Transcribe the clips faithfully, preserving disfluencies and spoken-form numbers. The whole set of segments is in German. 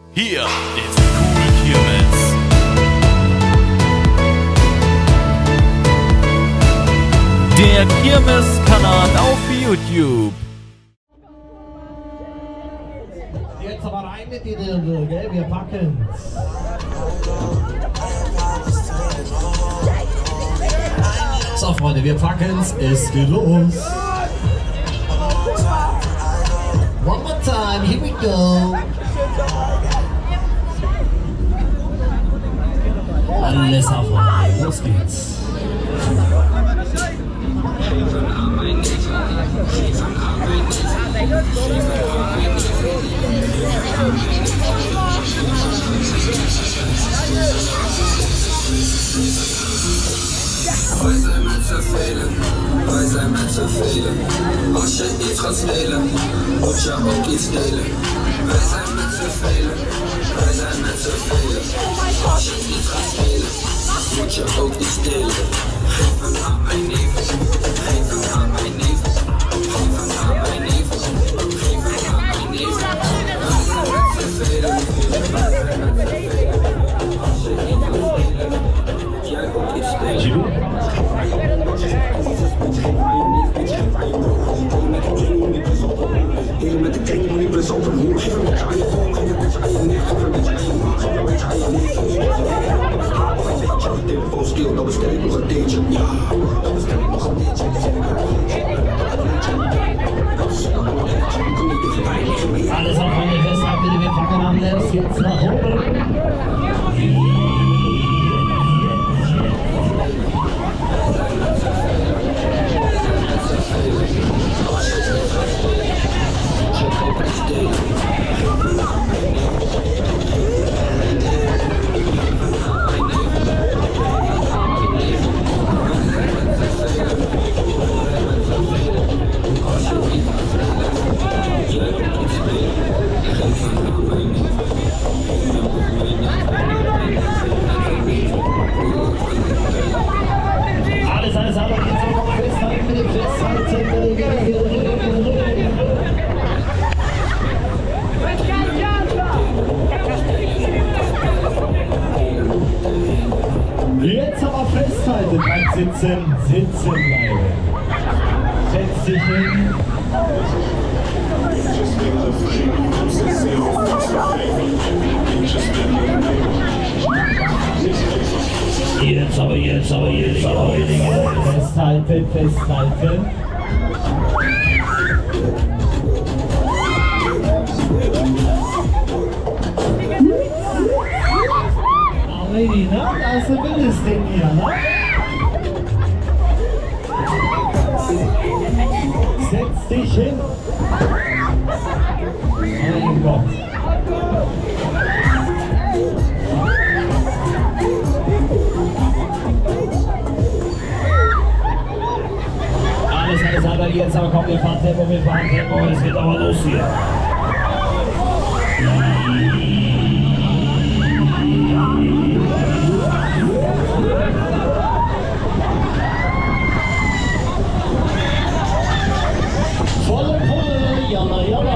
Hier ist Cool Kirmes. Der Kirmes-Kanal auf YouTube. Jetzt aber rein mit die Dirndl, gell? Wir packen's. So, Freunde, wir packen's. Es geht los. One more time, here we go. Alles auf einmal, los geht's. Wij zijn met z'n velen, wij zijn met z'n velen. Als je iets gaat stelen, moet je ook iets delen. Wij zijn met z'n velen, wij zijn met z'n velen. Als je iets gaat stelen, moet je ook iets delen. Geef hem aan mijn neef, geef hem aan mijn neef, geef hem aan mijn neef, geef hem aan mijn neef. Wij zijn met z'n velen, wij zijn met z'n velen. Als je iets gaat stelen, moet jij ook iets delen. Met de kring moet ik best op een hoek. Geef een beetje aan je boom, geef een beetje aan je nek. Geef een beetje aan je maag, geef een beetje aan je nek. Telefoon stil, dan bestel ik nog een dingetje. Ja, dan bestel ik nog een dingetje. Alles auf meine Festheit, bitte, wir packen anders. Jetzt nach oben. Alles, alles, aber jetzt noch mal festhalten, bitte festhalten, bitte. Jetzt aber festhalten, beim Sitzen, sitzen bleiben. Setz dich hin. Jetzt aber, jetzt aber, jetzt aber, festhalten, festhalten. Lady, ne? Das ist ein wildes Ding hier, ne? Setz dich hin. Mein Gott. Alles, alles, aber jetzt, aber komm, wir fahren Tempo, wir fahren Tempo, es geht aber los hier. Volle Pulle, jalla, jalla.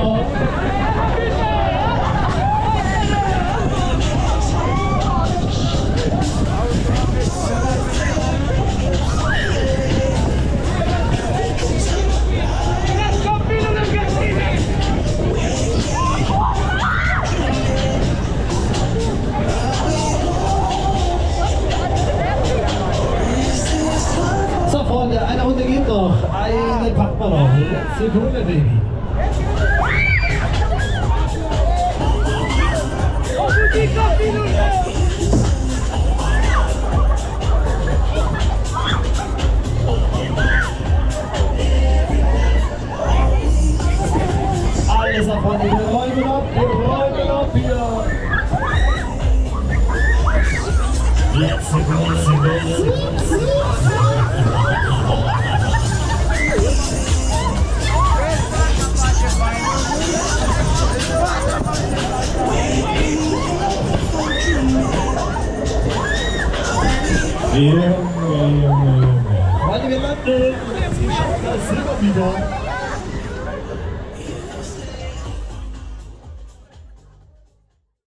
So, Freunde, eine Runde geht noch. Eine packt man noch. Sekunde, Baby. Alles ab, Freunde. Wir räumen ab, wir räumen ab hier. Letzte große Welle. Junge, Junge, Junge. Freunde, wir landen. Jetzt geschafft, das Silber wieder.